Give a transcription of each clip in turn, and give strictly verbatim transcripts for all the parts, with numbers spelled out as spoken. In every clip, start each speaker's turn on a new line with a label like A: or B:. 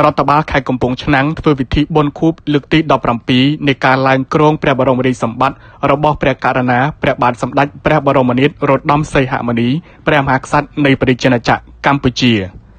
A: រដ្ឋបាលខេត្តកំពង់ឆ្នាំងធ្វើពិធីបុណ្យខួបលើកទីដប់ប្រាំពីរនៃការឡើងគ្រងព្រះបរមរាជសម្បត្តិរបស់ព្រះករុណាព្រះបាទសម្ដេចព្រះបរមនាថរតនសីហមុនីព្រះមហាក្សត្រនៃព្រះរាជាណាចក្រកម្ពុជា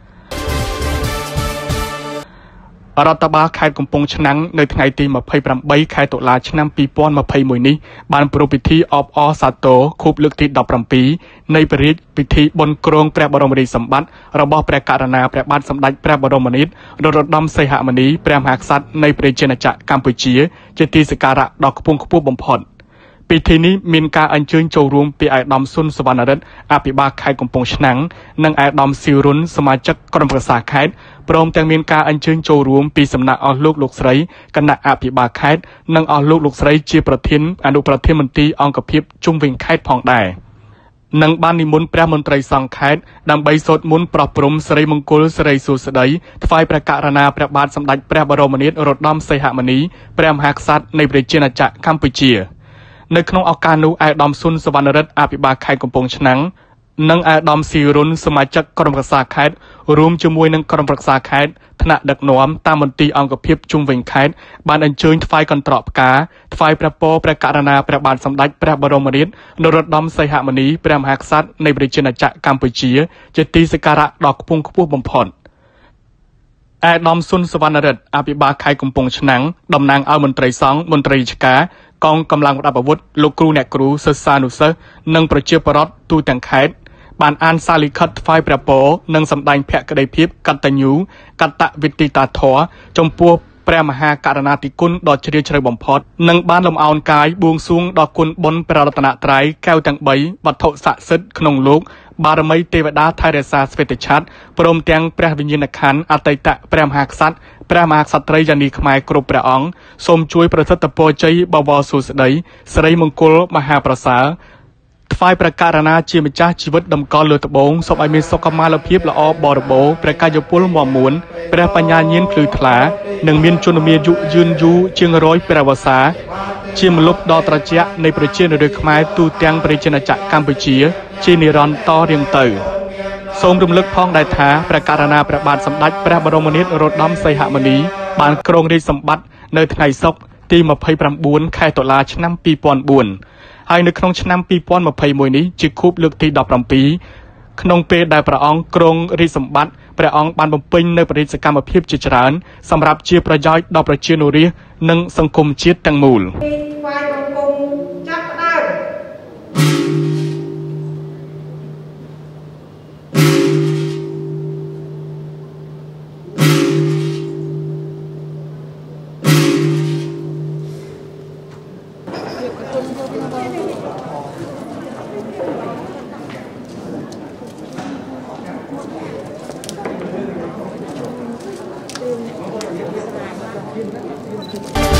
A: រដ្ឋបាលខេត្តកំពង់ឆ្នាំងនៅថ្ងៃទីម្ភៃប្រាំបីខែតុលាឆ្នាំពីរពាន់ម្ភៃមួយនេះបានប្រារព្ធពិធីអបអរសាទរខួបលើកទីដប់ប្រាំពីរនៃព្រះរាជពិធីបុណ្យគ្រងព្រះបរមរាជសម្បត្តិរបស់ព្រះករុណាព្រះបាទសម្ដេចព្រះបរមនាថនរោត្តមសីហមុនីព្រះមហាក្សត្រនៃព្រះរាជាណាចក្រកម្ពុជាជាទីសក្ការៈដ៏ខ្ពង់ខ្ពស់បំផុតពិធីនេះមានការអញ្ជើញចូលរួមពីអាយដាមស៊ុនសវណ្ណរិទ្ធអភិបាលខេត្តកំពង់ឆ្នាំងនិងអាយដាមស៊ីរុនសមាជិកក្រុមប្រឹក្សាខេត្តព្រមទាំងមានការអញ្ជើញចូលរួមពីសំណាក់អស់លោកលោកស្រីគណៈអភិបាលខេត្តនិងអស់លោកលោកស្រីជាប្រធានអនុប្រធានមន្ត្រីអង្គភាពជុំវិញខេត្តផងដែរនិងបាននិមន្តព្រះមន្ត្រីសង្ឃខេត្តដើម្បីសូត្រមន្តប្រោះព្រំសិរីមង្គលសិរីសួស្តីថ្វាយព្រះករុណាព្រះបាទសម្ដេចព្រះបរមនាថរតនសីហមុនីព្រះមហាក្សត្រនៃព្រះរាជាណាចក្រកម្ពុជានៅក្នុងឱកាសនោះអាយដាមស៊ុនសវណ្ណរិទ្ធអភិបាលខេត្តកំពង់ឆ្នាំងនិងអាយដាមស៊ីរុនសមាជិកក្រុមប្រឹក្សាខេត្តរួមជាមួយនឹងក្រុមប្រឹក្សាខេត្តថ្នាក់ដឹកនាំតាមមន្ទីរអង្គភាពជុំវិញខេត្តបានអញ្ជើញថ្វាយកន្ត្រកផ្កាថ្វាយព្រះពរព្រះករុណាព្រះបាទសម្ដេចព្រះបរមនាថនរោត្តមសីហមុនីព្រះមហាក្សត្រនៃព្រះរាជាណាចក្រកម្ពុជាជាទីសក្ការៈដ៏ខ្ពង់ខ្ពស់បំផុតអាយដាមស៊ុនសវណ្ណរិទ្ធអភិបាលខេត្តកំពង់ឆ្នាំងតំណាងឲ្យមន្ត្រីសង្ឃមន្ត្រីរាជការកងកម្លាំងប្រដាប់អាវុធលោកគ្រូអ្នកគ្រូសិស្សានុសិស្សនិងប្រជាពលរដ្ឋទូទាំងខេត្តបានអានសារលិខិតថ្វាយព្រះពរនិងសម្ដែងភក្ដីភាពកតញ្ញូកតវិទ្យាធម៌ចំពោះព្រះមហាករុណាธิគុណដ៏ជ្រាលជ្រៅបំផុតនិងបានលំអោនកាយបួងសួងដល់គុណបុណ្យព្រះរតនត្រ័យកែវទាំងបីវត្ថុស័ក្តិសិទ្ធិក្នុងលោកបារមីទេវតាថែរក្សាស្វេតឆ័ត្រព្រមទាំងព្រះវិញ្ញាណក្ខន្ធអតីតព្រះមហាក្សត្រព្រះមហាក្សត្រីយានីខ្មែរគ្រប់ព្រះអង្គសូមជួយប្រសិទ្ធពរជ័យបវរសួស្តីសិរីមង្គលមហាប្រសើរថ្វាយព្រះករុណាជាម្ចាស់ជីវិតតម្កល់លើត្បូងសូមឲ្យមានសុខុមាលភាពល្អបរិបូរណ៍ព្រះកាយពលមាំមួនព្រះបញ្ញាញាណភ្លឺថ្លានិងមានជន្មាយុយឺនយូរជាងរយព្រះវស្សាជាម្លប់ដ៏ត្រជាក់នៃប្រជាជនខ្មែរទូទាំងព្រះរាជាណាចក្រកម្ពុជាជានិរន្តរ៍តរៀងទៅសូមរំលឹកផងដែរថាព្រះករុណាព្រះបាទសម្ដេចព្រះបរមនាថរតនសីហមុនីបានគ្រងរាជសម្បត្តិនៅថ្ងៃសុក្រទីម្ភៃប្រាំបួនខែតុលាឆ្នាំពីរពាន់បួនហើយនៅក្នុងឆ្នាំពីរពាន់ម្ភៃមួយនេះជាខួបលើកទីដប់ប្រាំពីរក្នុងពេលដែលព្រះអង្គគ្រងរាជសម្បត្តិព្រះអង្គបានបំពេញនៅព្រះរាជសកម្មភាពជាច្រើនសម្រាប់ជាប្រយោជន៍ដល់ប្រជាជនរាស្ត្រនិងសង្គមជាតិទាំងមូលThank you.